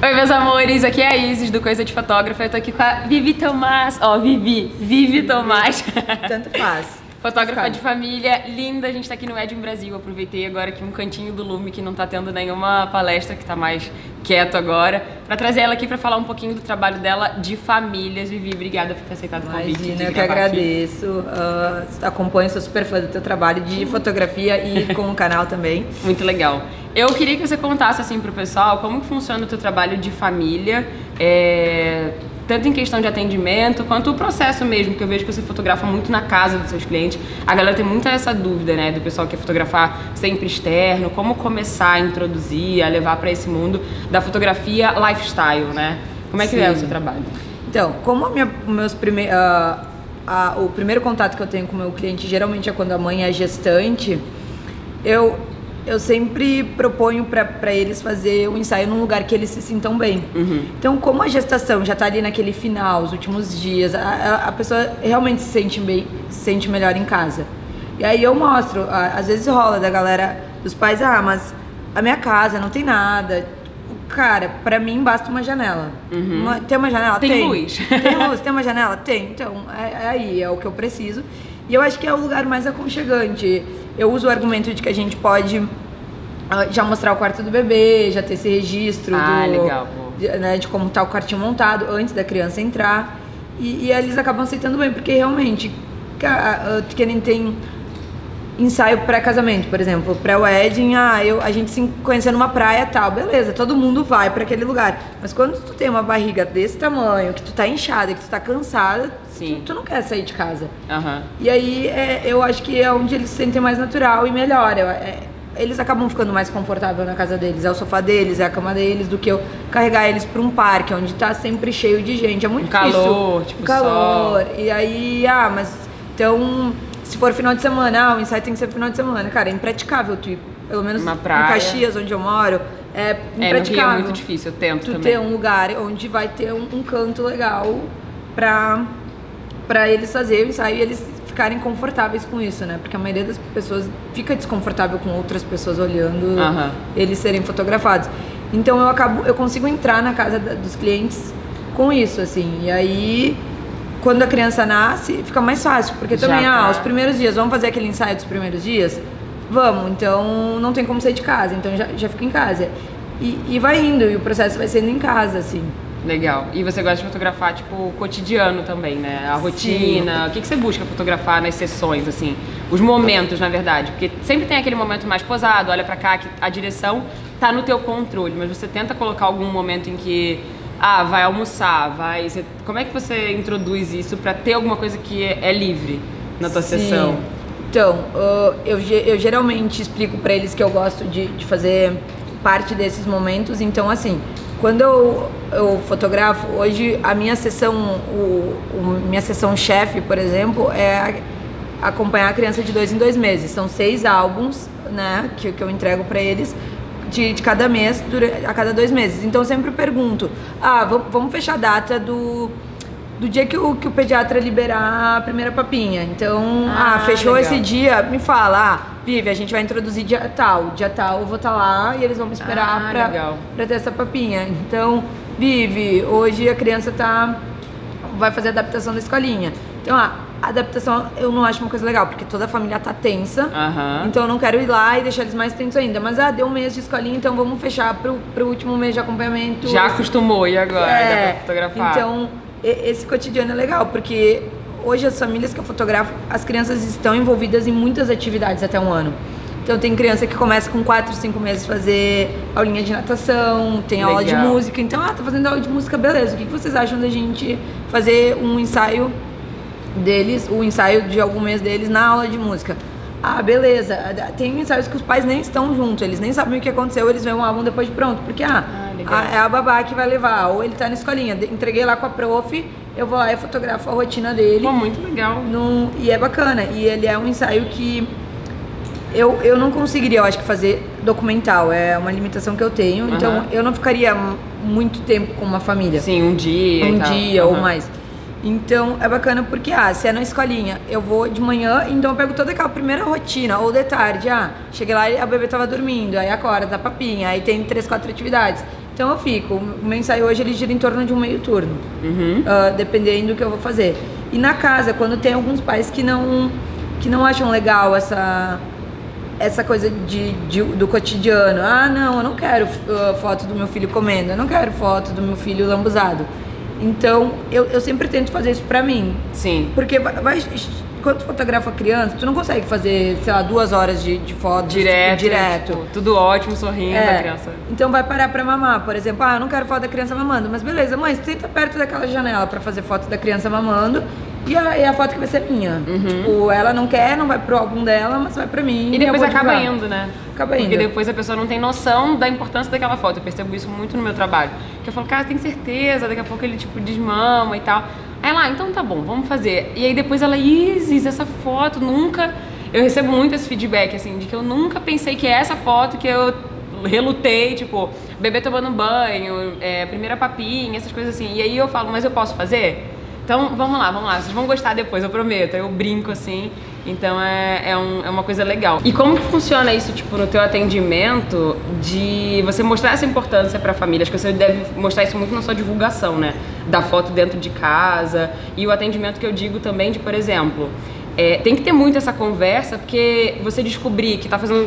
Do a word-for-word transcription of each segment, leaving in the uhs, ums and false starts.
Oi, meus amores, aqui é a Isis do Coisa de Fotógrafa. Eu tô aqui com a Vivi Tomás. Ó, oh, Vivi, Vivi Tomás. Tanto faz. Fotógrafa de família, linda. A gente tá aqui no Edium Brasil. Aproveitei agora aqui um cantinho do Lume que não tá tendo nenhuma palestra, que tá mais quieto agora, pra trazer ela aqui pra falar um pouquinho do trabalho dela de famílias. Vivi, obrigada por ter aceitado o convite. Imagina, eu que agradeço. Uh, acompanho, sou super fã do teu trabalho de fotografia e com o canal também. Muito legal. Eu queria que você contasse assim pro pessoal como que funciona o teu trabalho de família, é, tanto em questão de atendimento, quanto o processo mesmo, que eu vejo que você fotografa muito na casa dos seus clientes. A galera tem muita essa dúvida, né, do pessoal que quer fotografar sempre externo, como começar a introduzir, a levar para esse mundo da fotografia lifestyle, né? Como é que Sim. é o seu trabalho? Então, como minha, meus prime, uh, uh, o primeiro contato que eu tenho com o meu cliente geralmente é quando a mãe é gestante, eu... eu sempre proponho para eles fazer o ensaio num lugar que eles se sintam bem. Uhum. Então, como a gestação já tá ali naquele final, os últimos dias, a, a pessoa realmente se sente, bem, se sente melhor em casa. E aí eu mostro, às vezes rola da galera, dos pais, ah, mas a minha casa não tem nada. Cara, pra mim basta uma janela. Uhum. Uma, tem uma janela? Tem, tem luz. Tem luz, tem uma janela? Tem. Então, é, é aí, é o que eu preciso. E eu acho que é o lugar mais aconchegante. Eu uso o argumento de que a gente pode uh, já mostrar o quarto do bebê, já ter esse registro ah, do, legal. De, né, de como tá o quartinho montado antes da criança entrar. E, e eles acabam aceitando bem, porque realmente, uh, que nem tem ensaio pré-casamento, por exemplo, pré-wedding, ah, eu, a gente se conhecer numa praia e tal, beleza, todo mundo vai pra aquele lugar. Mas quando tu tem uma barriga desse tamanho, que tu tá inchada, que tu tá cansada, tu, tu não quer sair de casa. Uhum. E aí é, eu acho que é onde eles se sentem mais natural e melhor. Eu, é, eles acabam ficando mais confortável na casa deles, é o sofá deles, é a cama deles, do que eu carregar eles pra um parque, onde tá sempre cheio de gente. É muito um difícil. Calor, tipo calor. Sol. E aí, ah, mas então... se for final de semana, ah, o ensaio tem que ser final de semana. Cara, é impraticável tu ir, pelo menos em Caxias, onde eu moro, é impraticável. É, no Rio é muito difícil, eu tento tu também. ter um lugar onde vai ter um, um canto legal pra, pra eles fazerem o ensaio e eles ficarem confortáveis com isso, né? Porque a maioria das pessoas fica desconfortável com outras pessoas olhando uh-huh. eles serem fotografados. Então eu acabo, eu consigo entrar na casa da, dos clientes com isso, assim, e aí... quando a criança nasce, fica mais fácil, porque Já também, tá. ah, os primeiros dias, vamos fazer aquele ensaio dos primeiros dias? Vamos, então não tem como sair de casa, então já, já fica em casa. E, e vai indo, e o processo vai sendo em casa, assim. Legal. E você gosta de fotografar, tipo, o cotidiano também, né? A rotina. Sim. O que, que você busca fotografar nas sessões, assim? Os momentos, na verdade. Porque sempre tem aquele momento mais posado, olha pra cá, que a direção tá no teu controle, mas você tenta colocar algum momento em que... ah, vai almoçar, vai... Você, como é que você introduz isso pra ter alguma coisa que é, é livre na tua Sim. sessão? Então, uh, eu, eu geralmente explico pra eles que eu gosto de, de fazer parte desses momentos. Então, assim, quando eu, eu fotografo, hoje a minha sessão, o, o, minha sessão chefe, por exemplo, é acompanhar a criança de dois em dois meses. São seis álbuns, né, que, que eu entrego pra eles, De, de cada mês, durante, a cada dois meses. Então eu sempre pergunto, ah, vamos fechar a data do, do dia que o, que o pediatra liberar a primeira papinha. Então, ah, ah fechou legal. Esse dia, me fala, ah, Vivi, a gente vai introduzir dia tal, dia tal eu vou estar lá e eles vão me esperar ah, pra, pra ter essa papinha. Então, Vivi, hoje a criança tá, vai fazer a adaptação da escolinha. Então, ah, a adaptação eu não acho uma coisa legal, porque toda a família tá tensa, uhum. então eu não quero ir lá e deixar eles mais tensos ainda. Mas, ah, deu um mês de escolinha, então vamos fechar pro, pro último mês de acompanhamento. Já acostumou, e agora? É, dá pra fotografar? Então, esse cotidiano é legal, porque hoje as famílias que eu fotografo, as crianças estão envolvidas em muitas atividades até um ano. Então tem criança que começa com quatro, cinco meses fazer aulinha de natação, tem legal. Aula de música. Então, ah, tá fazendo aula de música, beleza. O que vocês acham da gente fazer um ensaio deles, o ensaio de algum mês deles na aula de música? Ah, beleza. Tem ensaios que os pais nem estão juntos, eles nem sabem o que aconteceu, eles veem um álbum depois de pronto, porque ah, ah a, é a babá que vai levar, ou ele tá na escolinha, entreguei lá com a prof, eu vou lá e fotografo a rotina dele. Pô, muito legal. No, e é bacana, e ele é um ensaio que eu, eu não conseguiria, eu acho que fazer documental, é uma limitação que eu tenho, uhum. então eu não ficaria muito tempo com uma família. Sim, um dia Um e tal. dia uhum. ou mais. Então é bacana porque, ah, se é na escolinha, eu vou de manhã, então eu pego toda aquela primeira rotina, ou de tarde, ah, cheguei lá e a bebê tava dormindo, aí acorda, dá papinha, aí tem três, quatro atividades. Então eu fico, o meu ensaio hoje ele gira em torno de um meio turno, Uhum. uh, dependendo do que eu vou fazer. E na casa, quando tem alguns pais que não, que não acham legal essa, essa coisa de, de, do cotidiano. Ah, não, eu não quero uh, foto do meu filho comendo, eu não quero foto do meu filho lambuzado. Então, eu, eu sempre tento fazer isso pra mim. Sim. Porque vai, vai, quando tu fotografa criança, tu não consegue fazer, sei lá, duas horas de, de foto Direto. Tipo, direto. Tipo, tudo ótimo, sorrindo É, a criança. então vai parar pra mamar, por exemplo. Ah, eu não quero foto da criança mamando. Mas beleza, mãe, senta perto daquela janela pra fazer foto da criança mamando. E a, e a foto que vai ser minha. Uhum. Tipo, ela não quer, não vai pro álbum dela, mas vai pra mim. E eu depois vou acaba divulgar. indo, né? Acaba indo. Porque depois a pessoa não tem noção da importância daquela foto. Eu percebo isso muito no meu trabalho. Que eu falo, cara, tem certeza, daqui a pouco ele, tipo, desmama e tal. Aí lá, então tá bom, vamos fazer. E aí depois ela, Isis, essa foto nunca... Eu recebo muito esse feedback, assim, de que eu nunca pensei que é essa foto que eu relutei, tipo, bebê tomando banho, é, primeira papinha, essas coisas assim. E aí eu falo, mas eu posso fazer? Então, vamos lá, vamos lá. Vocês vão gostar depois, eu prometo. Eu brinco, assim. Então, é, é, um, é uma coisa legal. E como que funciona isso, tipo, no teu atendimento, de você mostrar essa importância pra família? Acho que você deve mostrar isso muito na sua divulgação, né? Da foto dentro de casa. E o atendimento que eu digo também de, por exemplo... É, tem que ter muito essa conversa, porque você descobrir que tá fazendo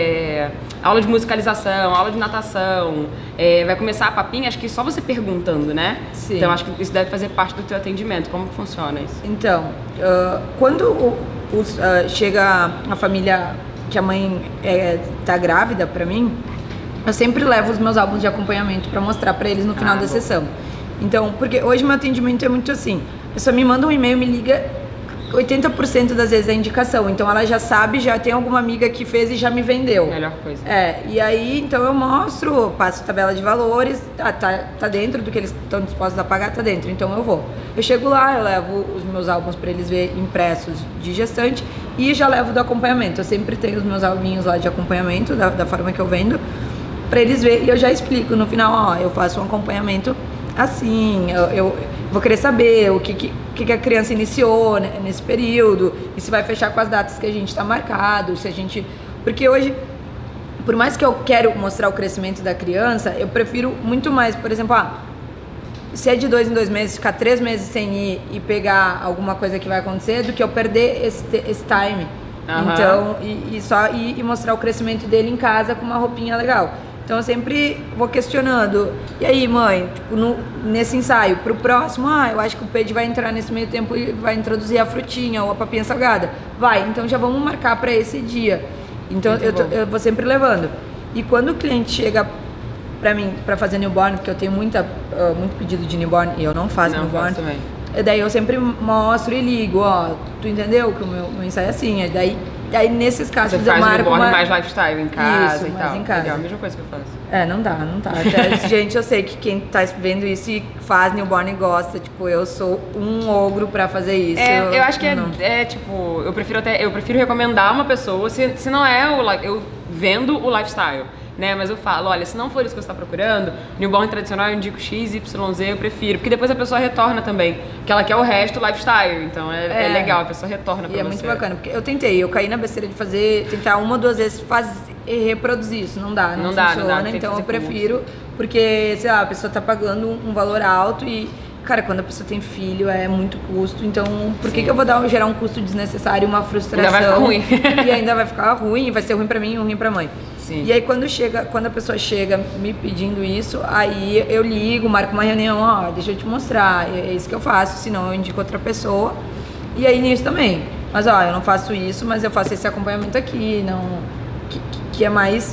é, aula de musicalização, aula de natação, é, vai começar a papinha, acho que só você perguntando, né? Sim. Então acho que isso deve fazer parte do teu atendimento. Como que funciona isso? Então, uh, quando o, os, uh, chega a família que a mãe é, tá grávida pra mim, eu sempre levo os meus álbuns de acompanhamento pra mostrar pra eles no final Ah, da bom. sessão. Então, porque hoje meu atendimento é muito assim, a pessoa me manda um e-mail, me liga... oitenta por cento das vezes é indicação, então ela já sabe, já tem alguma amiga que fez e já me vendeu. Melhor coisa. É, e aí então eu mostro, passo tabela de valores, tá, tá, tá dentro do que eles estão dispostos a pagar, tá dentro, então eu vou. Eu chego lá, eu levo os meus álbuns pra eles verem impressos de gestante e já levo do acompanhamento. Eu sempre tenho os meus albinhos lá de acompanhamento, da, da forma que eu vendo, pra eles verem, e eu já explico no final, ó, eu faço um acompanhamento assim, eu, eu vou querer saber o que, que, que a criança iniciou, né, nesse período, e se vai fechar com as datas que a gente está marcado, se a gente... Porque hoje, por mais que eu quero mostrar o crescimento da criança, eu prefiro muito mais, por exemplo, ah, se é de dois em dois meses, ficar três meses sem ir e pegar alguma coisa que vai acontecer, do que eu perder esse, esse time. Aham. Então, e, e só ir e mostrar o crescimento dele em casa com uma roupinha legal. Então eu sempre vou questionando. E aí, mãe, tipo, no, nesse ensaio, pro próximo, ah, eu acho que o Pedro vai entrar nesse meio tempo e vai introduzir a frutinha ou a papinha salgada. Vai, então já vamos marcar para esse dia. Então eu, tô, eu vou sempre levando. E quando o cliente chega pra mim pra fazer newborn, porque eu tenho muita, uh, muito pedido de newborn e eu não faço Não newborn. faço também. E daí eu sempre mostro e ligo, ó, tu entendeu que o meu, meu ensaio é assim. E daí, daí nesses casos Você eu faz marco newborn uma... mais lifestyle em casa Isso, e mais tal. em casa. Legal, a mesma coisa que eu faço. É, não dá, não dá. Até, gente, eu sei que quem tá vendo isso e faz newborn e gosta, tipo, eu sou um ogro pra fazer isso. É, eu, eu acho que é, não. é, tipo, eu prefiro até, eu prefiro recomendar uma pessoa, se, se não é o, li- eu vendo o lifestyle, né, mas eu falo, olha, se não for isso que você está procurando, newborn tradicional eu indico X, Y, Z, eu prefiro, porque depois a pessoa retorna também, que ela quer o resto lifestyle, então é, é É. legal, a pessoa retorna pra E é você. muito bacana, porque eu tentei, eu caí na besteira de fazer, tentar uma ou duas vezes fazer, reproduzir isso, não dá, não, Não dá, não funciona, dá, tem que então eu fazer com prefiro, porque, sei lá, a pessoa tá pagando um valor alto e, cara, quando a pessoa tem filho é muito custo, então por que, que eu vou dar, gerar um custo desnecessário, uma frustração? Ainda vai ficar ruim. E ainda vai ficar ruim, vai ser ruim pra mim e ruim pra mãe. Sim. E aí quando chega, quando a pessoa chega me pedindo isso, aí eu ligo, marco uma reunião, ó, deixa eu te mostrar, é isso que eu faço, senão eu indico outra pessoa. E aí nisso também. Mas ó, eu não faço isso, mas eu faço esse acompanhamento aqui, não que, que é mais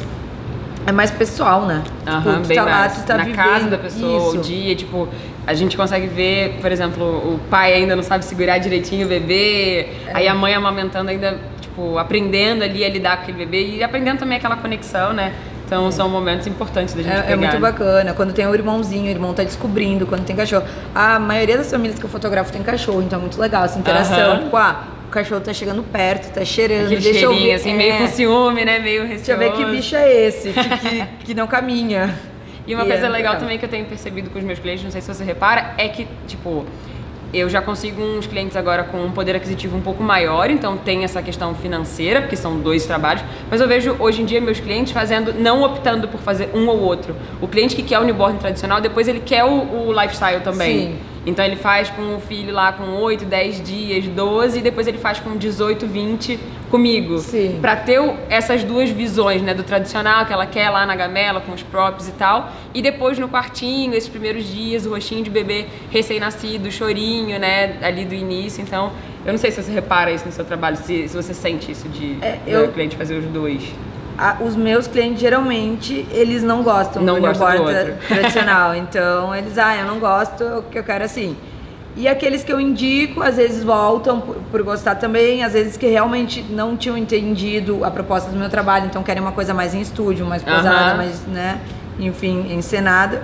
é mais pessoal, né? Aham, tu bem tá lá, mais. tu tá na vivendo casa da pessoa, isso. o dia, tipo, a gente consegue ver, por exemplo, o pai ainda não sabe segurar direitinho o bebê, É. aí a mãe amamentando ainda, tipo, aprendendo ali a lidar com aquele bebê e aprendendo também aquela conexão, né? Então são momentos importantes da gente É, pegar. é muito né? bacana. Quando tem o irmãozinho, o irmão tá descobrindo, quando tem cachorro. A maioria das famílias que eu fotografo tem cachorro, então é muito legal essa interação. Aham. Tipo, ah, o cachorro tá chegando perto, tá cheirando, Aquele deixa eu cheirinho, ver. assim, é, meio com ciúme, né? Meio receoso. Deixa eu ver que bicho é esse, que, que, que não caminha. E uma E coisa é legal legal. também que eu tenho percebido com os meus clientes, não sei se você repara, é que, tipo, eu já consigo uns clientes agora com um poder aquisitivo um pouco maior, então tem essa questão financeira, porque são dois trabalhos, mas eu vejo hoje em dia meus clientes fazendo, não optando por fazer um ou outro. O cliente que quer o newborn tradicional, depois ele quer o, o lifestyle também. Sim. Então ele faz com o filho lá com oito, dez dias, doze, e depois ele faz com dezoito, vinte comigo. Sim. Pra ter essas duas visões, né, do tradicional que ela quer lá na gamela, com os props e tal, e depois no quartinho, esses primeiros dias, o rostinho de bebê recém-nascido, o chorinho, né, ali do início. Então, eu não sei se você repara isso no seu trabalho, se, se você sente isso de é, eu... do cliente fazer os dois. Ah, os meus clientes, geralmente, eles não gostam não do gostam newborn do outro. tradicional. Então, eles, ah, eu não gosto, o que eu quero assim. E aqueles que eu indico, às vezes voltam por, por gostar também, às vezes que realmente não tinham entendido a proposta do meu trabalho, então querem uma coisa mais em estúdio, mais posada, uh-huh. mais, né, enfim, encenada.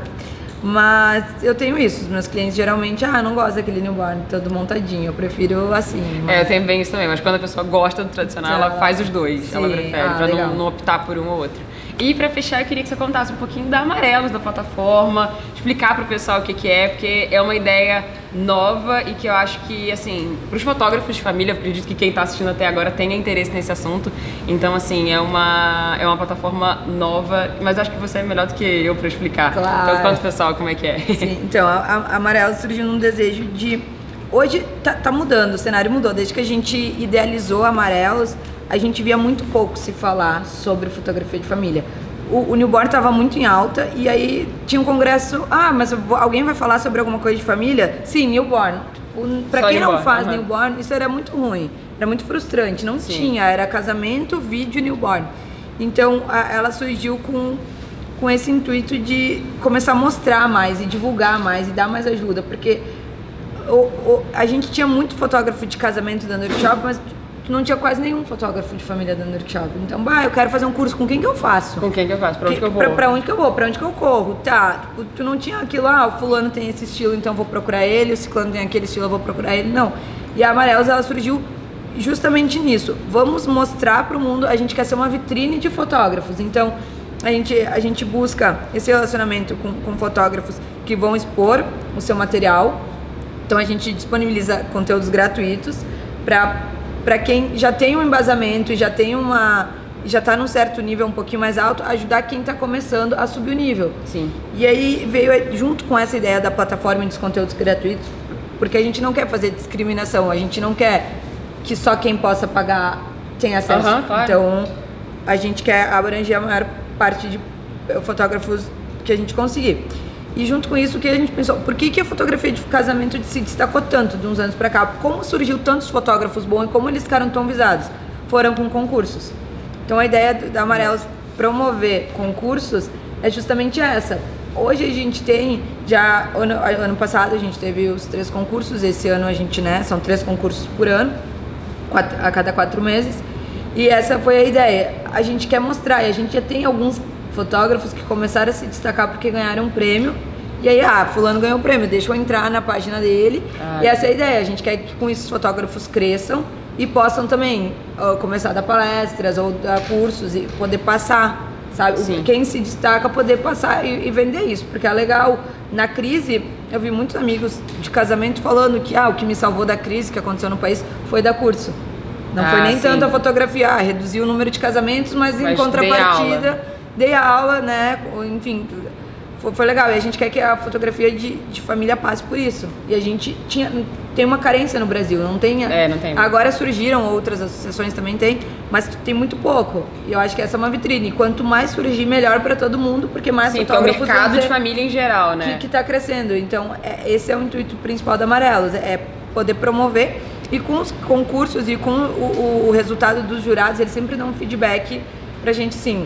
Mas eu tenho isso, os meus clientes geralmente, ah, não gosto daquele newborn todo montadinho, eu prefiro assim. Mas... É, eu tenho bem isso também, mas quando a pessoa gosta do tradicional, então, ela faz os dois, sim, ela prefere, ah, pra não, não optar por um ou outro. E pra fechar, eu queria que você contasse um pouquinho da Amarelos, da plataforma, explicar pro pessoal o que que é, porque é uma ideia nova e que eu acho que, assim, pros fotógrafos de família, eu acredito que quem tá assistindo até agora tenha interesse nesse assunto. Então, assim, é uma, é uma plataforma nova, mas acho que você é melhor do que eu pra explicar. Claro. Então, conta pro pessoal como é que é. Sim, então, a, a Amarelos surgiu num desejo de... Hoje tá, tá mudando, o cenário mudou. Desde que a gente idealizou a Amarelos, a gente via muito pouco se falar sobre fotografia de família. O, o newborn estava muito em alta e aí tinha um congresso, ah, mas vou, alguém vai falar sobre alguma coisa de família? Sim, newborn. Para quem newborn, não faz uhum. newborn, isso era muito ruim, era muito frustrante, não Sim. tinha, era casamento, vídeo, newborn. Então a, ela surgiu com, com esse intuito de começar a mostrar mais e divulgar mais e dar mais ajuda, porque o, o, a gente tinha muito fotógrafo de casamento dando workshop, mas não tinha quase nenhum fotógrafo de família dando workshop. Então, bah, eu quero fazer um curso, com quem que eu faço? Com quem que eu faço? Pra onde que, que eu vou? Pra, pra onde que eu vou? Pra onde que eu corro? Tá, tipo, tu não tinha aquilo, ah, o fulano tem esse estilo, então eu vou procurar ele, o ciclano tem aquele estilo, eu vou procurar ele. Não. E a Amarelos, ela surgiu justamente nisso. Vamos mostrar pro mundo, a gente quer ser uma vitrine de fotógrafos. Então, a gente, a gente busca esse relacionamento com, com fotógrafos que vão expor o seu material. Então, a gente disponibiliza conteúdos gratuitos pra... para quem já tem um embasamento e já tem uma já está num certo nível um pouquinho mais alto, ajudar quem está começando a subir o nível. Sim. E aí veio junto com essa ideia da plataforma dos conteúdos gratuitos, porque a gente não quer fazer discriminação, a gente não quer que só quem possa pagar tenha acesso. Uhum, claro. Então a gente quer abranger a maior parte de fotógrafos que a gente conseguir. E junto com isso, o que a gente pensou, por que, que a fotografia de casamento se destacou tanto de uns anos pra cá? Como surgiu tantos fotógrafos bons e como eles ficaram tão visados? Foram com concursos. Então a ideia da Amarelos promover concursos é justamente essa. Hoje a gente tem, já ano, ano passado a gente teve os três concursos, esse ano a gente, né, são três concursos por ano, quatro, a cada quatro meses. E essa foi a ideia. A gente quer mostrar, e a gente já tem alguns fotógrafos que começaram a se destacar porque ganharam um prêmio. E aí, ah, fulano ganhou o prêmio, deixa eu entrar na página dele. Ah, e essa é a ideia, a gente quer que com isso os fotógrafos cresçam e possam também uh, começar a dar palestras ou dar cursos e poder passar, sabe? Sim. Quem se destaca poder passar e, e vender isso, porque é legal. Na crise, eu vi muitos amigos de casamento falando que ah, o que me salvou da crise que aconteceu no país foi dar curso. Não ah, foi nem sim. tanto a fotografia, ah, reduziu o número de casamentos, mas, mas em contrapartida... Dei aula, né, enfim, foi, foi legal. E a gente quer que a fotografia de, de família passe por isso. E a gente tinha, tem uma carência no Brasil, não tem... É, não tem. Agora surgiram outras associações, também tem, mas tem muito pouco. E eu acho que essa é uma vitrine. E quanto mais surgir, melhor para todo mundo, porque mais Sim, fotógrafos... Sim, o mercado de família em geral, né? Que, que tá crescendo. Então, é, esse é o intuito principal da Amarelos, é poder promover. E com os concursos e com o, o resultado dos jurados, eles sempre dão um feedback pra gente, sim.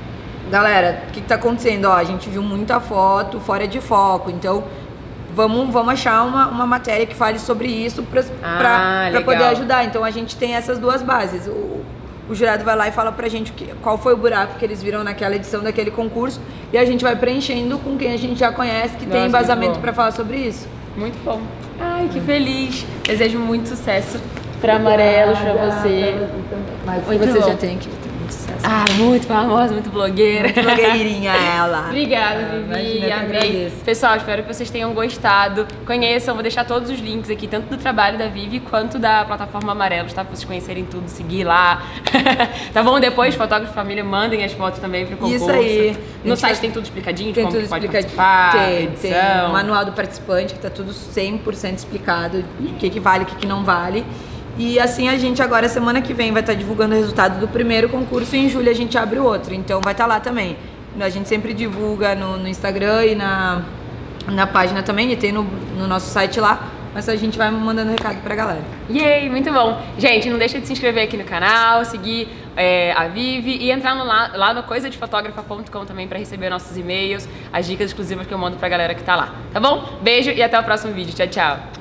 Galera, o que, que tá acontecendo? Ó, a gente viu muita foto fora de foco, então vamos, vamos achar uma, uma matéria que fale sobre isso pra, ah, pra, pra poder ajudar. Então a gente tem essas duas bases. O, o jurado vai lá e fala pra gente que, qual foi o buraco que eles viram naquela edição daquele concurso e a gente vai preenchendo com quem a gente já conhece, que Nossa, tem embasamento pra falar sobre isso. Muito bom. Ai, que feliz. Desejo muito sucesso pra Amarelos, pra você. Mas você já tem que ter muito sucesso. Ah, muito famosa, muito blogueira. Muito blogueirinha ela. Obrigada, ah, Vivi, amei. Pessoal, espero que vocês tenham gostado. Conheçam, vou deixar todos os links aqui, tanto do trabalho da Vivi quanto da plataforma Amarelos, tá? Pra vocês conhecerem tudo, seguir lá. Tá bom? Depois, fotógrafo família, mandem as fotos também pro concurso. Isso aí. No site tem tudo explicadinho, tem como tudo que pode explicadinho. participar, Tem, edição. tem o manual do participante, que tá tudo cem por cento explicado, o que que vale, o que que não vale. E assim a gente agora, semana que vem, vai estar divulgando o resultado do primeiro concurso e em julho a gente abre o outro, então vai estar lá também. A gente sempre divulga no, no Instagram e na, na página também, e tem no, no nosso site lá, mas a gente vai mandando recado pra galera. Yay, muito bom. Gente, não deixa de se inscrever aqui no canal, seguir é, a Vivi e entrar no, lá, lá no coisa de fotógrafa ponto com também pra receber nossos e-mails, as dicas exclusivas que eu mando pra galera que tá lá, tá bom? Beijo e até o próximo vídeo. Tchau, tchau.